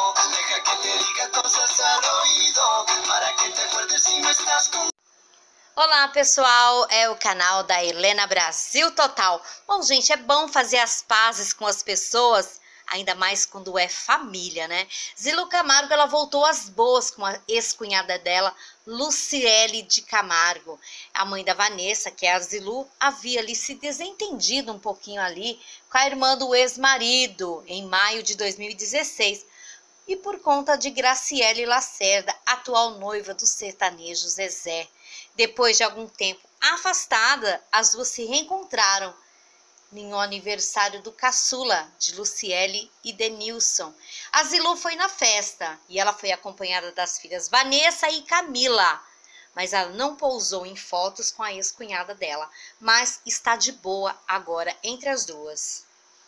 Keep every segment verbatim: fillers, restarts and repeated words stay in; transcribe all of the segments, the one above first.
Deja que te diga cosas al oído, para que te acuerdes si no estás con... Olá pessoal, é o canal da Helena Brasil Total. Bom gente, é bom fazer as pazes com as pessoas, ainda mais quando é família, né? Zilu Camargo, ela voltou às boas com a ex-cunhada dela, Luciele de Camargo. A mãe da Vanessa, que é a Zilu, havia ali se desentendido um pouquinho ali com a irmã do ex-marido em maio de dois mil e dezesseis. E por conta de Graciele Lacerda, atual noiva do sertanejo Zezé. Depois de algum tempo afastada, as duas se reencontraram no aniversário do caçula de Luciele e Denilson. A Zilu foi na festa e ela foi acompanhada das filhas Vanessa e Camila, mas ela não pousou em fotos com a ex-cunhada dela, mas está de boa agora entre as duas.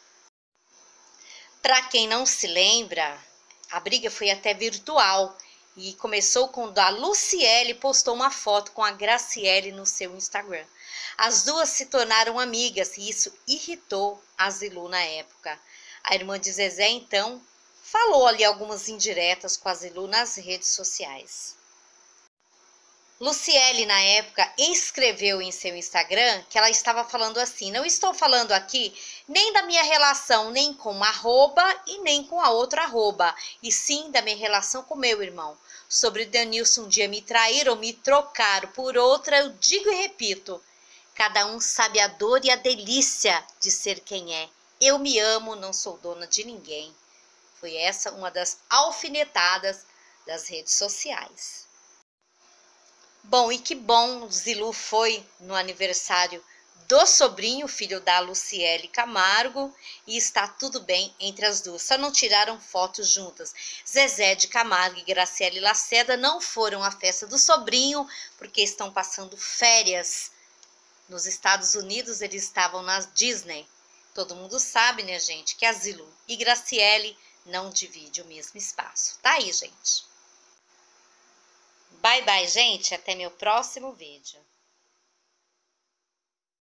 Para quem não se lembra, a briga foi até virtual e começou quando a Luciele postou uma foto com a Graciele no seu Instagram. As duas se tornaram amigas e isso irritou a Zilu na época. A irmã de Zezé, então, falou ali algumas indiretas com a Zilu nas redes sociais. Luciele, na época, escreveu em seu Instagram que ela estava falando assim: não estou falando aqui nem da minha relação nem com arroba e nem com a outra arroba, e sim da minha relação com meu irmão. Sobre o Denilson um dia me trair ou me trocar por outra, eu digo e repito, cada um sabe a dor e a delícia de ser quem é. Eu me amo, não sou dona de ninguém. Foi essa uma das alfinetadas das redes sociais. Bom, e que bom, Zilu foi no aniversário do sobrinho, filho da Luciele Camargo, e está tudo bem entre as duas. Só não tiraram fotos juntas. Zezé de Camargo e Graciele Lacerda não foram à festa do sobrinho, porque estão passando férias nos Estados Unidos. Eles estavam na Disney. Todo mundo sabe, né, gente, que a Zilu e Graciele não dividem o mesmo espaço. Tá aí, gente. Bye, bye, gente. Até meu próximo vídeo.